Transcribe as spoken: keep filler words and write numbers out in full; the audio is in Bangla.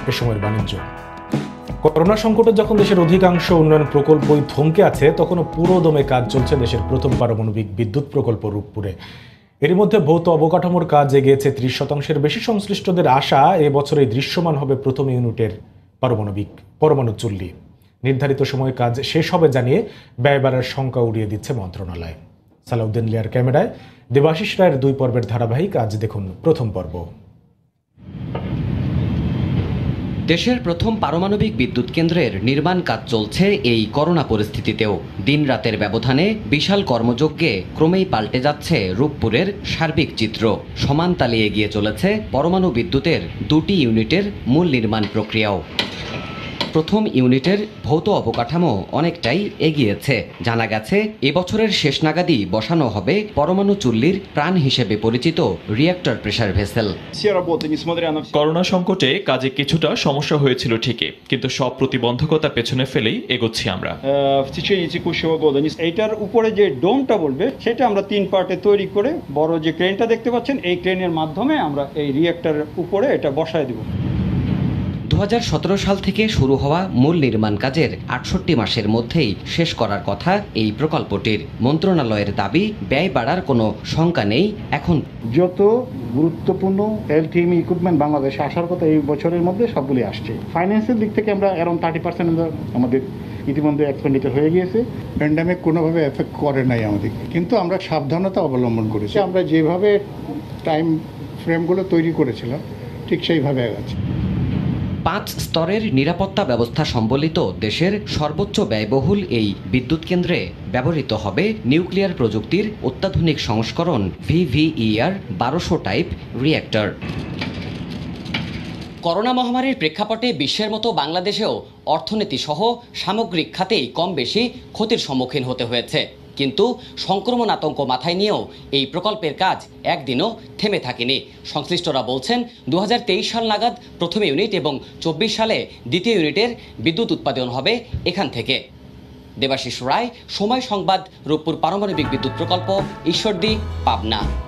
এ সময়ের বাণিজ্য। করোনা সংকটে যখন দেশের অধিকাংশ উন্নয়ন প্রকল্পই থমকে আছে, তখনও পুরো দমে কাজ চলছে দেশের প্রথম পারমাণবিক বিদ্যুৎ প্রকল্প রূপপুরে। এরই মধ্যে ভৌত অবকাঠামোর কাজ এগিয়েছে ত্রিশ শতাংশের বেশি। সংশ্লিষ্টদের আশা, এ বছরেই দৃশ্যমান হবে প্রথম ইউনিটের পারমাণবিক পরমাণু চুল্লি। নির্ধারিত সময়ে কাজ শেষ হবে জানিয়ে ব্যয় বাড়ার শঙ্কা উড়িয়ে দিচ্ছে মন্ত্রণালয়। সালাউদ্দিন লিয়ার ক্যামেরায় দেবাশিস রায়ের দুই পর্বের ধারাবাহিক। আজ দেখুন প্রথম পর্ব। দেশের প্রথম পারমাণবিক বিদ্যুৎ কেন্দ্রের নির্মাণ কাজ চলছে এই করোনা পরিস্থিতিতেও। দিন রাতের ব্যবধানে বিশাল কর্মযজ্ঞে ক্রমেই পাল্টে যাচ্ছে রূপপুরের সার্বিক চিত্র। সমান তালে এগিয়ে চলেছে পরমাণু বিদ্যুতের দুটি ইউনিটের মূল নির্মাণ প্রক্রিয়াও। প্রথম ইউনিটের ভৌত অবকাঠামো অনেকটাই এগিয়েছে। জানা গেছে এবছরের শেষ নাগাদই বসানো হবে পরমাণু চুল্লির প্রাণ হিসেবে পরিচিত রিঅ্যাক্টর প্রেসার ভেসেল। করোনা সংকটে কাজে কিছুটা সমস্যা হয়েছিল ঠিকই, কিন্তু সব প্রতিবন্ধকতা পেছনে ফেলেই এগোচ্ছি আমরা। এইটার উপরে যে ডোমটা বলবে সেটা আমরা তিন পার্টে তৈরি করে বড় যে ক্রেনটা দেখতে পাচ্ছেন, এই ক্রেনের মাধ্যমে আমরা এই রিঅ্যাক্টরের উপরে এটা বসায় দেব। দু হাজার সতেরো সাল থেকে শুরু হওয়া মূল নির্মাণ কাজের আটষট্টি মাসের মধ্যেই শেষ করার কথা এই প্রকল্পটির। মন্ত্রণালয়ের দাবি, ব্যয় বাড়ার কোনো শঙ্কা নেই। এখন যত গুরুত্বপূর্ণ এলটিএমই ইকুইপমেন্ট বাংলাদেশে আসার কথা এই বছরের মধ্যে সবগুলি আসছে। ফাইন্যান্সের দিক থেকে আমরা অ্যারাউন্ড থার্টি পার্সেন্ট আমাদের ইতিমধ্যে এক্সপেন্ডিচার হয়ে গিয়েছে। প্যান্ডামিক কোনোভাবে এফেক্ট করে নাই আমাদের, কিন্তু আমরা সাবধানতা অবলম্বন করেছি। আমরা যেভাবে টাইম ফ্রেমগুলো তৈরি করেছিলাম ঠিক সেইভাবে আছে। পাঁচ স্তরের নিরাপত্তা ব্যবস্থা সম্বলিত দেশের সর্বোচ্চ ব্যয়বহুল এই বিদ্যুৎ কেন্দ্রে ব্যবহৃত হবে নিউক্লিয়ার প্রযুক্তির অত্যাধুনিক সংস্করণ ভিভিইআর বারোশো টাইপ রিঅ্যাক্টর। করোনা মহামারীর প্রেক্ষাপটে বিশ্বের মতো বাংলাদেশেও অর্থনীতি সহ সামগ্রিক খাতেই কম বেশি ক্ষতির সম্মুখীন হতে হয়েছে। কিন্তু সংক্রমণ আতঙ্ক মাথায় নিয়েও এই প্রকল্পের কাজ একদিনও থেমে থাকেনি। সংশ্লিষ্টরা বলছেন, দু হাজার তেইশ সাল নাগাদ প্রথম ইউনিট এবং চব্বিশ সালে দ্বিতীয় ইউনিটের বিদ্যুৎ উৎপাদন হবে এখান থেকে। দেবাশিস রায়, সময় সংবাদ, রূপপুর পারমাণবিক বিদ্যুৎ প্রকল্প, ঈশ্বরদী, পাবনা।